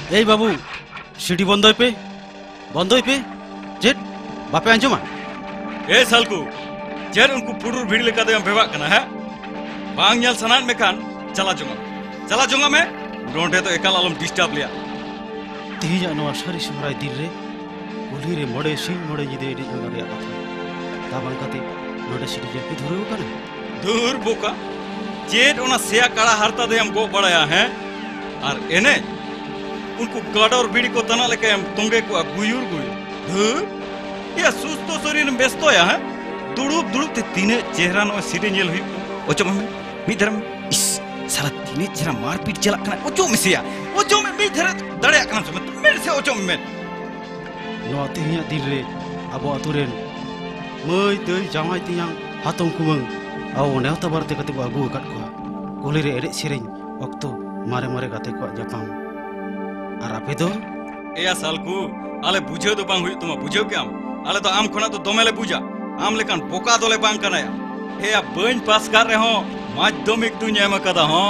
ए बाबू सीढ़ी बंदोय पे जेट बापे आंजमा ए सालकू जेर उनको पुडुर भीड़ लेका दे बेवा कना है बांग ᱧᱮᱞ सनान में कान चला जोंगा में रोंडे तो एकाल आलम डिस्टर्ब लिया तेजा नवा सारी सहराय दिन रे कुली रे मोड़े सिंह मोड़े जिदे एडी जंगा रे कथा ताबां काते नोडे सीढ़ी जे पे धुरु कना दूर बोका जेट ओना सेया काड़ा हारता दे हम गो बड़ाया है और एने उनको गाडर बीड़ी को तना लेके हम तुंगे को गुयूर धूर या सुस्तो शरीर बेस्तो या है दुड़ुब ते तीने चेहरा नो सीढ़ी ᱧᱮᱞ हुई ओचो में मिधरम इस सारा तीने चेहरा मारपीट चला कना ओचो में सेया ओचो में मिधर दड़े कना से तुम मेरे से ओचो में नो तेहिया दिन रे अबो अतुरेन मई तई जामाई तियां हातों कुमंग आओ नेवता बारते कते को आगु कट को कुली रे एरे सेरेñ ओक्तो मारे गाते को जापाम और आपे दो एया सालकू आले बुझे तो बांग हुई तुम बुझे क्या आले तो आम खना तो दोमेले बुझा आम लेकान बोका दोले बांग कनाया हे या बन पास कर रहे हो माध्यमिक तू ᱧᱮᱢ कदा हो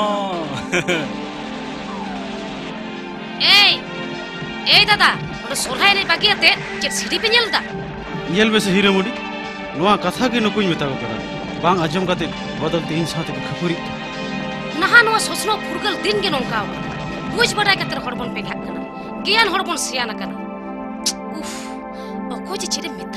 ए दादा ओनो सोरहाय रे बागियाते के सीढ़ी पे ᱧᱮᱞदा ᱧᱮᱞ बेसे हीरोमुडी नोआ कथा के नुकुñ मेताव करा बांग आजम काते बदल तीन साथे खपुरी नहा नोआ सोसनो फुरगल दिन के नोंका बुझ बड़ा कतर हरबन पे घाक कना ज्ञान हरबन सियाना कना उफ ओको जे छेरे